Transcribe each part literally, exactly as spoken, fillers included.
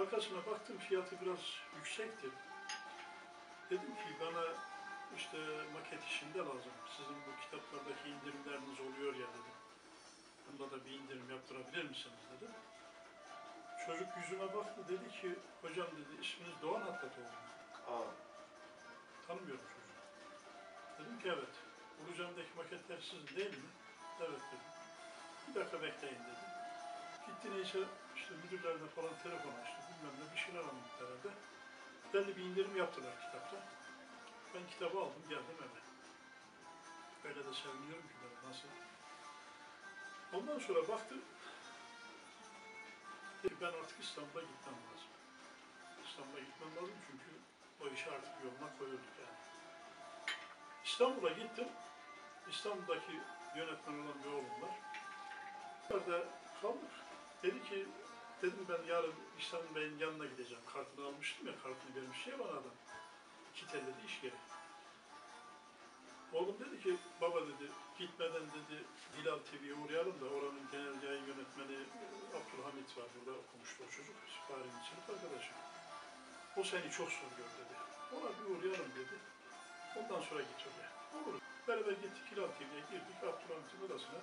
Arkasına baktım, fiyatı biraz yüksekti. Dedim ki bana işte maket işinde lazım. Sizin bu kitaplardaki indirimleriniz oluyor ya dedim. Bunda da bir indirim yaptırabilir misiniz dedim. Çocuk yüzüme baktı, dedi ki hocam dedi isminiz Doğan Atlatoğlu mu? Aa. Tanımıyorum çocuğu. Dedim ki evet. Ulucan'daki maketler sizin değil mi? Evet dedim. Bir dakika bekleyin dedi. Gitti neyse işte müdürlerle falan telefon açtı. Bilmem ne bir şeyler anlattı herhalde. Belli bir indirim yaptılar kitapta. Ben kitabı aldım geldim eve. Öyle de seviniyorum ki böyle nasıl. Ondan sonra baktım. Dedi ben artık İstanbul'a gitmem lazım. İstanbul'a gitmem lazım çünkü o işi artık yoluna koyuyorduk yani. İstanbul'a gittim. İstanbul'daki yönetmen olan bir oğlum var. Orada kaldık. Dedi ki, dedim ben yarın İhsan Bey'in yanına gideceğim. Kartını almıştım ya, kartını vermiş ya bana adam. İki telledi iş geri. Oğlum dedi ki, baba dedi, gitmeden dedi Hilal T V'ye uğrayalım da oranın genel yayın yönetmeni Abdülhamit var, burada okumuştu o çocuk, Fahri'nin sınıf arkadaşı. O seni çok soruyor dedi. Ona bir uğrayalım dedi. Ondan sonra git oraya. Olur. Beraber gittik Hilal T V'ye girdik, Abdülhamit'in odasına.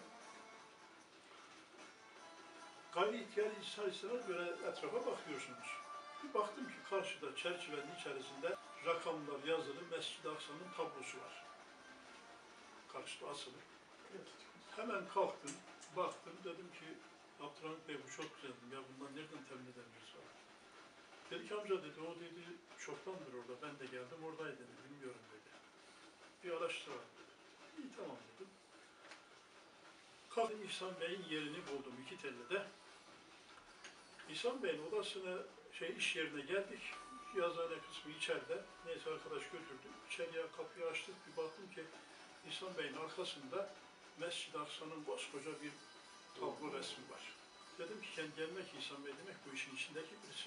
Gayri ihtiyari insan istemez böyle etrafa bakıyorsunuz. Bir baktım ki karşıda çerçevenin içerisinde rakamlar yazılı Mescid-i Aksa'nın tablosu var. Karşıda asılı. Hemen kalktım, baktım, dedim ki Abdülhamit Bey bu çok güzel, ya bundan nereden temin edebiliriz falan. Dedi ki amca dedi, o dedi çoktandır orada, ben de geldim oradaydı dedi, bilmiyorum dedi. Bir araştıralım dedi. İyi tamam dedim. Kalktım İhsan Bey'in yerini buldum iki tellede. İhsan Bey'in odasına, şey iş yerine geldik. Yazıhane kısmı içeride. Neyse arkadaş götürdü. İçeriye kapıyı açtık. Bir baktım ki İhsan Bey'in arkasında Mescid-i Aksa'nın koskoca bir tablo resmi var. Dedim ki kendi gelmek İhsan Bey demek bu işin içindeki birisi.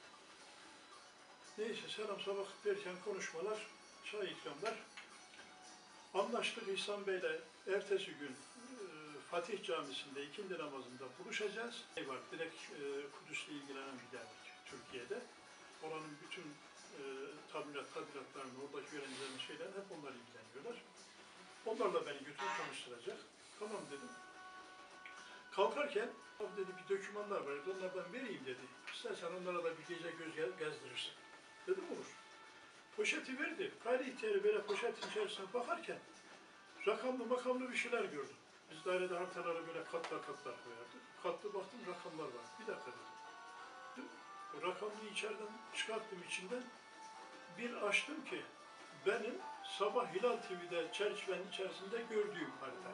Neyse selam sabah derken konuşmalar, çay ikramlar. Anlaştık İhsan Bey'le ertesi gün Fatih Camisi'nde ikindi namazında buluşacağız. Ne var? Direkt e, Kudüs'le ilgilenen bir dernek Türkiye'de. Oranın bütün e, tamirat, tadilatlarını, oradaki öğrencilerin şeylerini hep onlar ilgileniyorlar. Onlarla beni götürüp tanıştıracak. Tamam dedim. Kalkarken, abi dedi bir dokümanlar var, onlardan vereyim dedi. İstersen onlara da bir gece göz gezdirirsin. Dedim olur. Poşeti verdi. Gayri ihtiyarı böyle poşetin içerisine bakarken rakamlı makamlı bir şeyler gördüm. Biz dairede haritalara böyle katlar katlar koyardık. Katlı baktım rakamlar var. Bir dakika dedim. O rakamlıyı içeriden çıkarttım içinden. Bir açtım ki benim sabah Hilal T V'de çerçevenin içerisinde gördüğüm harita.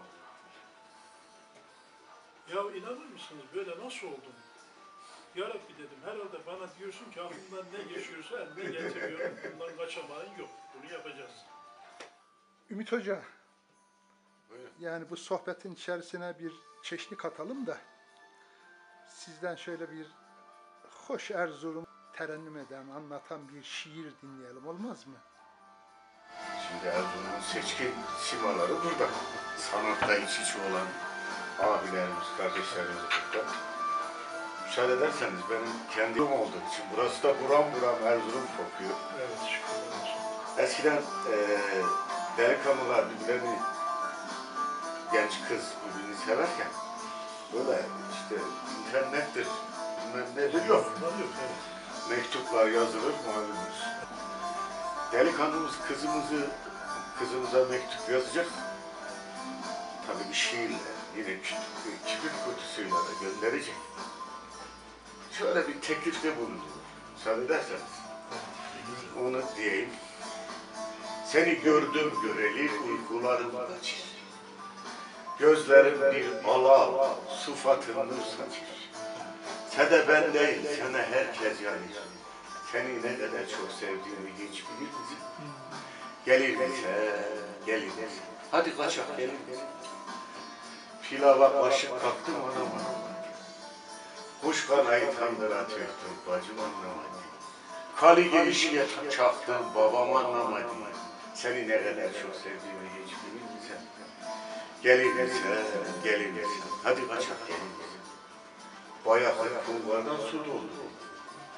Ya inanır mısınız böyle nasıl oldum? Ya Rabbi dedim herhalde bana diyorsun ki aklımdan ne geçiyorsa eline getiriyorum. Bundan kaçamağın yok. Bunu yapacağız. Ümit Hoca, yani bu sohbetin içerisine bir çeşni katalım da sizden şöyle bir hoş Erzurum terennüm eden, anlatan bir şiir dinleyelim, olmaz mı? Şimdi Erzurum'un seçkin simaları burada. Sanatta iç içe olan abilerimiz, kardeşlerimiz burada. Müsaade ederseniz benim kendim olduğu için burası da buram buram Erzurum kokuyor. Evet, şükür olsun. Eskiden e, delikanlılar birbirlerini, genç kız birbirini severken böyle işte internettir, bilmem nedir yok. Yok, evet. Mektuplar yazılır malumunuz. Delikanlımız kızımızı, kızımıza mektup yazacak. Tabii bir şiirle, yine kibrit kutusuyla da gönderecek. Şöyle bir teklifte bulundu. Müsaade ederseniz. Onu diyeyim. Seni gördüm göreli uykularım kaçır. Gözlerim bir ala, sıfatın nur saçır. Sen de ben değil, sana herkes yanır. Seni ne kadar çok sevdiğimi hiç bilir misin? Gelir misin, gelir misin? Hadi kaçak, gelir misin? Pilava başım kalktım anlamadım. Kuş kanayı tandıra töktüm, bacım anlamadı. Kali gelişine çaktım, babam anlamadı. Seni ne kadar çok sevdiğimi hiç bilir misin? Gelir misin, gelir misin? Hadi kaçak, gelir misin? Bayaklı kumlardan su doldu.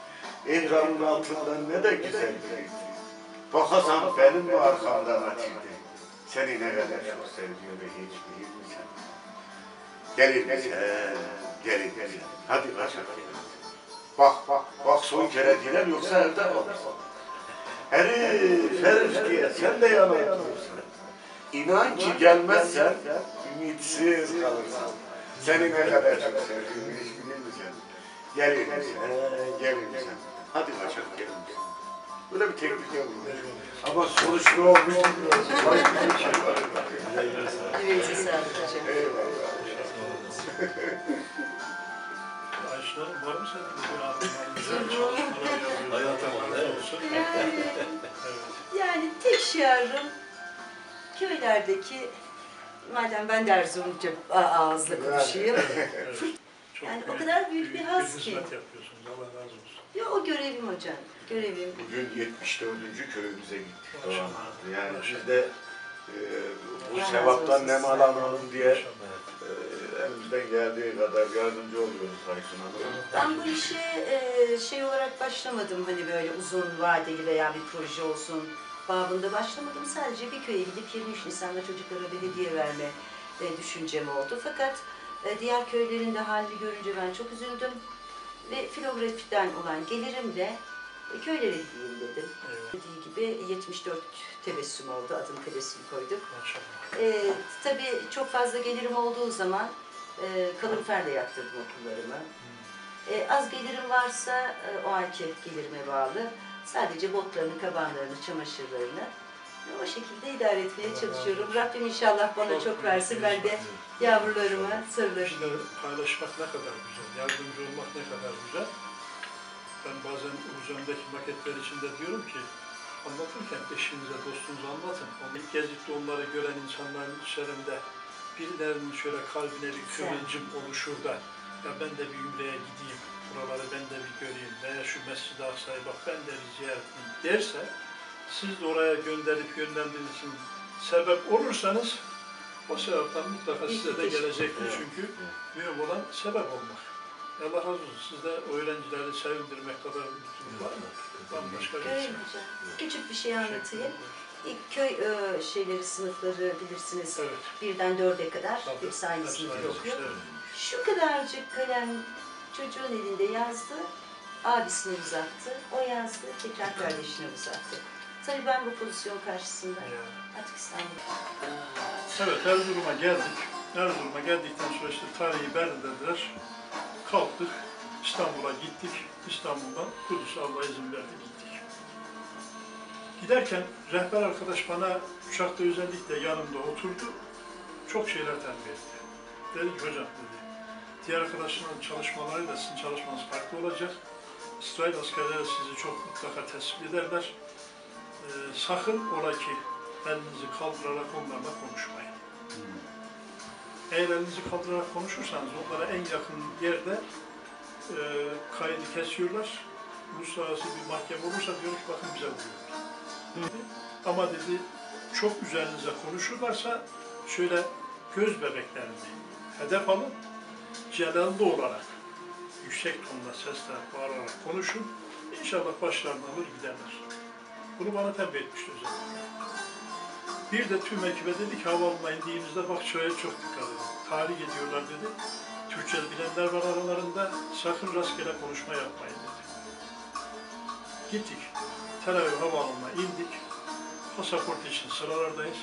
ehramın altından ne de güzel bir. Bakasan benim mi arkamdan atıldı? Seni ne kadar çok sevdiğimi hiç bilir misin? Gelir misin? Gelir misin? Hadi kaçak gelin. Bak bak bak son kere diler yoksa evde kalırsın. Herif herif diye sen de yana oturursun. İnan ki gelmezsen ümitsiz kalırsın. Seni ne kadar çok sevdiğimi hiç bilir misin? Gelir misin? Gelir misin? Hadi kaçak gelin. Böyle bir teklif yok. Ama sonuç ne olmuş? Yüreğinize sağlık hocam. Eyvallah. Ayşe Hanım var mı senin de bir adımlar, güzel çalışmalar yapıyorsun? Hayatım var, evet. Olsun. Yani, Evet. yani tek şiarım köylerdeki, madem ben de Erzurumca ağızla konuşayım. Evet. Çok Yani o büyük- kadar büyük bir haz ki. hizmet yapıyorsunuz. Allah razı olsun. Ya o görevim hocam, görevim. Bugün yetmiş dördüncü köyümüze gittik. Maşallah. Yani Maşallah. biz de e, bu Allah razı sevaptan olsun. nemalanalım diye İnşallah. e, elimizden geldiği kadar yardımcı oluyoruz Aysun Hanım. Ben bu işe e, şey olarak başlamadım, hani böyle uzun vadeli veya bir proje olsun babında başlamadım. Sadece bir köye gidip yirmi üç Nisan'da çocuklara belediye verme e, düşüncem oldu. Fakat e, diğer köylerin de halini görünce ben çok üzüldüm. Ve filografiden olan gelirimle e, köylere gideyim dedim. Evet. Dediği gibi yetmiş dört tebessüm oldu, adını tebessüm koyduk. Maşallah. E, tabii çok fazla gelirim olduğu zaman e, kaloriferle yaktırdım okullarımı. E, az gelirim varsa e, o anki gelirime bağlı. Sadece botlarını, kabanlarını, çamaşırlarını e, o şekilde idare etmeye çalışıyorum. Rabbim inşallah bana çok versin. Ben de yavrularıma İşte sarılırım. paylaşmak ne kadar güzel, yardımcı olmak ne kadar güzel. Ben bazen uzundaki maketler içinde diyorum ki, anlatırken eşinize, dostunuza anlatın. Onu ilk gezip de onları gören insanların içlerinde birilerinin şöyle kalbine bir kıvılcım oluşur da, ya ben de bir Ümre'ye gideyim, buraları ben de bir göreyim veya şu Mescid-i Aksa'yı bak ben de bir ziyaret edeyim derse, siz de oraya gönderip yönlendirmek için sebep olursanız, o sebepten mutlaka size de gelecektir. Çünkü mühim olan sebep olmak. Allah razı olsun. Siz de öğrencileri sevindirmek kadar mutluluk var mı? Bambaşka bir şey. Göreyim hocam. Küçük bir şey anlatayım. İlk köy e, şeyleri, sınıfları bilirsiniz. Evet. Birden dörde kadar Tabii. hepsi aynı Hepsi sınıfta aynı okuyor. işte. Şu kadarcık kalem çocuğun elinde yazdı, abisine uzattı, o yazdı, tekrar kardeşine uzattı. Tabii ben bu pozisyon karşısında Yani. artık İstanbul'da. Evet, Erzurum'a geldik. Erzurum'a geldikten sonra işte tarihi belirlediler. Kalktık, İstanbul'a gittik. İstanbul'dan Kudüs'e Allah izin verdi gittik. Giderken rehber arkadaş bana uçakta özellikle yanımda oturdu. Çok şeyler terbiye etti. Dedi ki hocam dedi, diğer arkadaşların çalışmalarıyla sizin çalışmanız farklı olacak. İsrail askerleri sizi çok mutlaka tespit ederler. Ee, sakın ola ki elinizi kaldırarak onlarla konuşmayın. Eğer elinizi kaldırarak konuşursanız onlara en yakın yerde e, kaydı kesiyorlar. Uluslararası bir mahkeme olursa diyor ki bakın bize vuruyorlar. Ama dedi çok üzerinize konuşurlarsa şöyle göz bebeklerini hedef alın. Celallı olarak yüksek tonda sesle bağırarak konuşun. İnşallah başlarını alır giderler. Bunu bana tembih etmişti özellikle. Bir de tüm ekibe dedi ki havaalanına indiğimizde bak şuraya çok dikkat edin. Tarih ediyorlar dedi. Türkçe bilenler var aralarında. Sakın rastgele konuşma yapmayın dedi. Gittik. Tel Aviv havaalanına indik. Pasaport için sıralardayız.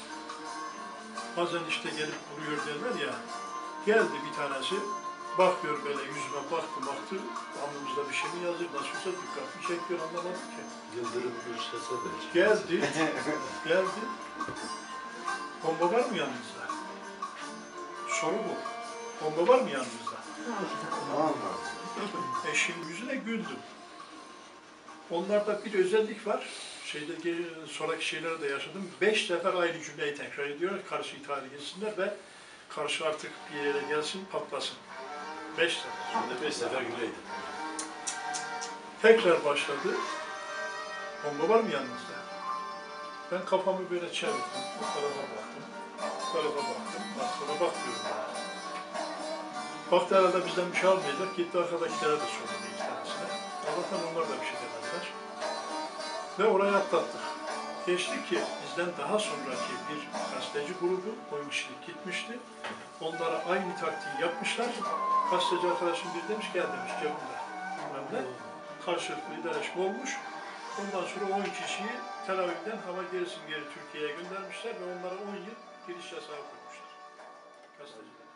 Bazen işte gelip vuruyor derler ya. Geldi bir tanesi. Bakıyor böyle yüzüme baktı baktı. Alnımızda bir şey mi yazıyor? Nasılsa dikkatli çekiyor anlamadım ki. Yıldırım Gürsel'e de. Geldi, geldi. Bomba var mı yanınızda? Soru bu. Bomba var mı yanınızda? Eşin yüzüne güldüm. Onlarda bir özellik var. Şeyde sonraki şeyleri de yaşadım. Beş sefer aynı cümleyi tekrar ediyorlar. Karşıyı tahrik etsinler ve karşı artık bir yere gelsin, patlasın. Beş sefer. Şimdi beş sefer güleydi. Tekrar başladı. Bomba var mı yanınızda? Ben kafamı böyle çevirdim. Bu tarafa baktım. Bu tarafa baktım. Daha sonra bakmıyorum. Yani. Baktı herhalde bizden bir şey almayacak. Gitti arkadakilere de sordu bir tanesine. Allah'tan onlar da bir şey demediler. Ve orayı atlattık. Geçti ki bizden daha sonraki bir gazeteci grubu on kişilik gitmişti. Onlara aynı taktiği yapmışlar. Gazeteci arkadaşım bir demiş gel demiş cebimde. Bilmem ne. Karşılıklı idareleşme olmuş. Ondan sonra on kişiyi Tel Aviv'den hava gerisin geri Türkiye'ye göndermişler ve onlara on yıl giriş yasağı koymuşlar. Gazeteciler.